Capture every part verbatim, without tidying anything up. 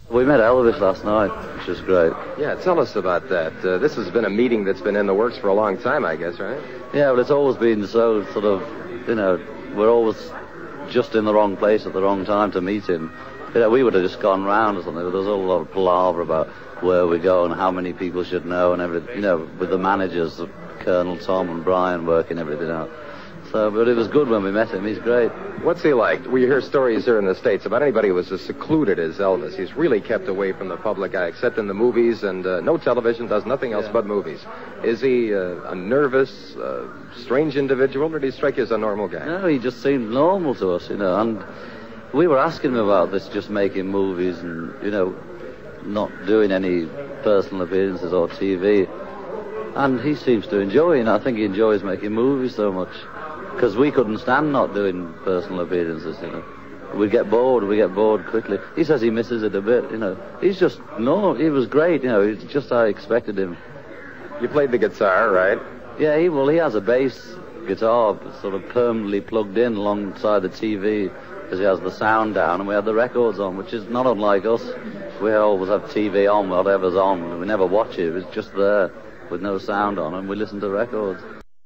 We met Elvis last night, which was great. Yeah, tell us about that. Uh, this has been a meeting that's been in the works for a long time, I guess, right? Yeah, but it's always been so sort of, you know, we're always just in the wrong place at the wrong time to meet him. You know, we would have just gone round or something, but there's a lot of palaver about where we go and how many people should know and everything, you know, with the managers, Colonel Tom and Brian working everything out. So, but it was good when we met him. He's great. What's he like? We hear stories here in the States about anybody who was as secluded as Elvis. He's really kept away from the public eye, except in the movies, and uh, no television, does nothing else yeah. but movies. Is he uh, a nervous, uh, strange individual, or did he strike you as a normal guy? No, he just seemed normal to us, you know, and we were asking him about this, just making movies and, you know, not doing any personal appearances or T V. And he seems to enjoy it. I think he enjoys making movies so much. Because we couldn't stand not doing personal appearances, you know. We'd get bored, we get bored quickly. He says he misses it a bit, you know. He's just, no, he was great, you know. It's just how I expected him. You played the guitar, right? Yeah, he, well, he has a bass guitar sort of permanently plugged in alongside the T V, because he has the sound down, and we had the records on, which is not unlike us. We always have T V on, whatever's on, and we never watch it. It's just there with no sound on, and we listen to records.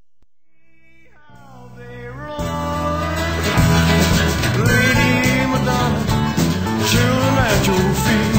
Lady Madonna, children at your feet.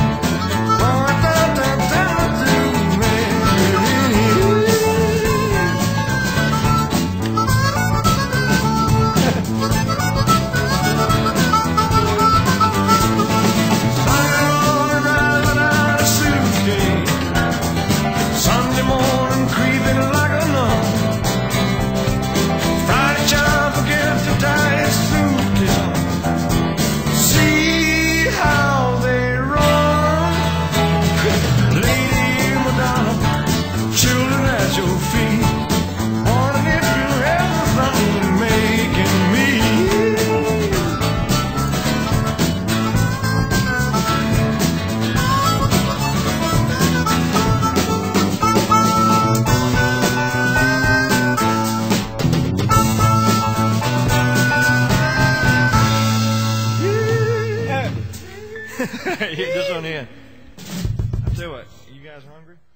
This one here. I tell you what, you guys hungry?